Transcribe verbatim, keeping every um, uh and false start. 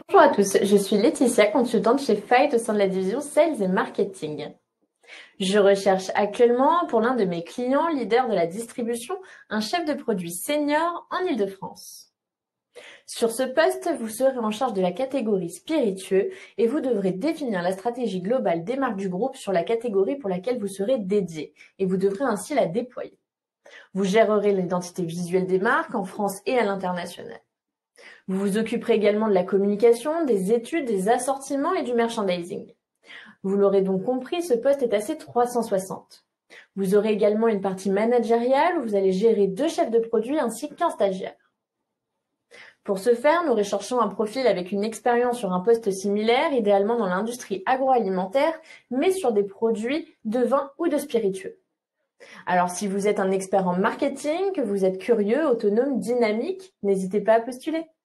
Bonjour à tous, je suis Laetitia, consultante chez Fight au sein de la division Sales et Marketing. Je recherche actuellement pour l'un de mes clients, leader de la distribution, un chef de produit senior en Île-de-France. Sur ce poste, vous serez en charge de la catégorie spiritueux et vous devrez définir la stratégie globale des marques du groupe sur la catégorie pour laquelle vous serez dédié et vous devrez ainsi la déployer. Vous gérerez l'identité visuelle des marques en France et à l'international. Vous vous occuperez également de la communication, des études, des assortiments et du merchandising. Vous l'aurez donc compris, ce poste est assez trois cent soixante. Vous aurez également une partie managériale où vous allez gérer deux chefs de produit ainsi qu'un stagiaire. Pour ce faire, nous recherchons un profil avec une expérience sur un poste similaire, idéalement dans l'industrie agroalimentaire, mais sur des produits de vin ou de spiritueux. Alors, si vous êtes un expert en marketing, que vous êtes curieux, autonome, dynamique, n'hésitez pas à postuler.